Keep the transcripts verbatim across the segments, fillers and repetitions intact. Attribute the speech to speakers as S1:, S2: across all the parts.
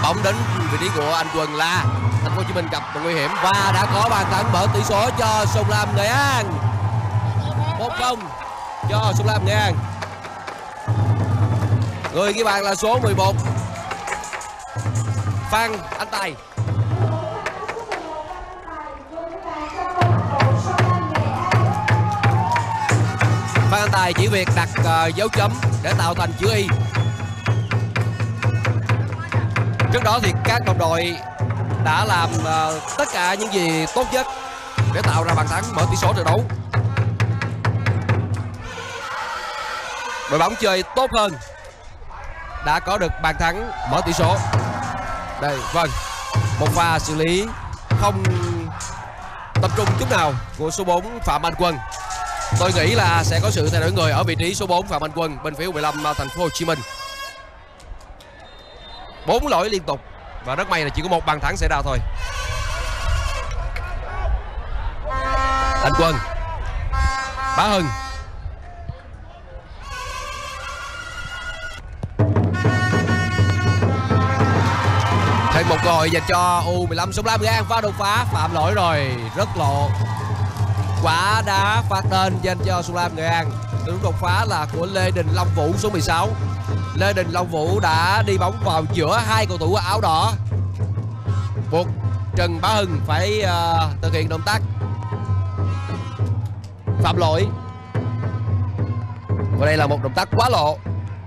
S1: Bóng đến vị trí của anh Quân La. Thành phố Hồ Chí Minh gặp nguy hiểm và đã có bàn thắng mở tỷ số cho Sông Lam Nghệ An. một không cho Sông Lam Nghệ An. Người ghi bàn là số mười một Phan Anh Tài. Phan Anh Tài chỉ việc đặt uh, dấu chấm để tạo thành chữ Y. Trước đó thì các đồng đội đã làm uh, tất cả những gì tốt nhất để tạo ra bàn thắng mở tỷ số trận đấu. Đội bóng chơi tốt hơn đã có được bàn thắng mở tỷ số. Đây, vâng, một pha xử lý không tập trung chút nào của số bốn Phạm Anh Quân. Tôi nghĩ là sẽ có sự thay đổi người ở vị trí số bốn Phạm Anh Quân bên phía mười lăm Thành phố Hồ Chí Minh. Bốn lỗi liên tục và rất may là chỉ có một bàn thắng xảy ra thôi. Anh Quân, Bá Hưng, thêm một cơ hội dành cho U mười lăm Sông Lam Nghệ An. Pha đột phá phạm lỗi rồi, rất lộ. Quả đá phạt đền dành cho Sông Lam Nghệ An. Đường đột phá là của Lê Đình Long Vũ số mười sáu. Lê Đình Long Vũ đã đi bóng vào giữa hai cầu thủ áo đỏ, buộc Trần Bá Hưng phải uh, thực hiện động tác phạm lỗi. Và đây là một động tác quá lộ.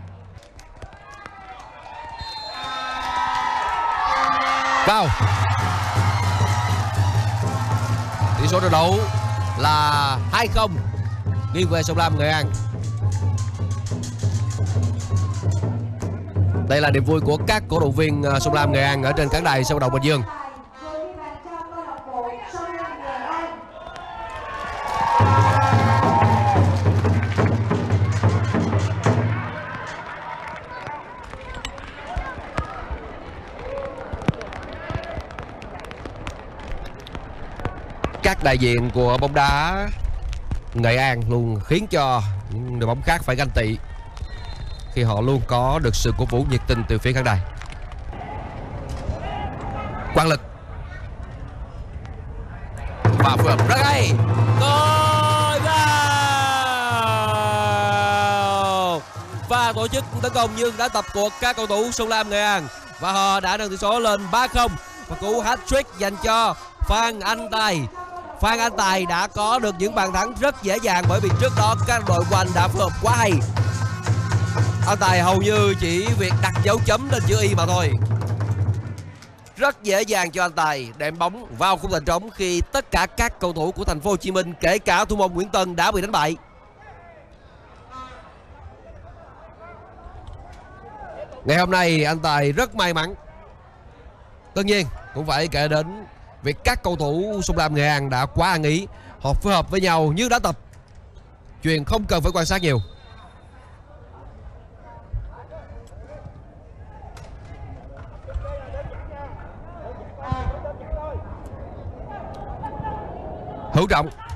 S1: Vào. Tỷ số trận đấu là hai không nghiêng về Sông Lam Nghệ An. Đây là niềm vui của các cổ động viên Sông Lam Nghệ An ở trên khán đài sân vận động Bình Dương. Các đại diện của bóng đá Nghệ An luôn khiến cho những đội bóng khác phải ganh tị khi họ luôn có được sự cổ vũ nhiệt tình từ phía khán đài. Quang Lực và phối hợp rất hay. Gol vào. Và tổ chức tấn công nhưng đã tập cuộc các cầu thủ Sông Lam Nghệ An và họ đã nâng tỷ số lên ba không. Và cú hat-trick dành cho Phan Anh Tài. Phan Anh Tài đã có được những bàn thắng rất dễ dàng bởi vì trước đó các đội của anh đã phối hợp quá hay. Anh Tài hầu như chỉ việc đặt dấu chấm lên chữ Y mà thôi. Rất dễ dàng cho anh Tài đệm bóng vào khung thành trống khi tất cả các cầu thủ của Thành phố Hồ Chí Minh, kể cả thủ môn Nguyễn Tân, đã bị đánh bại. Ngày hôm nay anh Tài rất may mắn. Tất nhiên cũng phải kể đến việc các cầu thủ Sông Lam Nghệ An đã quá ăn ý. Họ phối hợp với nhau như đã tập. Chuyện không cần phải quan sát nhiều. Hữu Trọng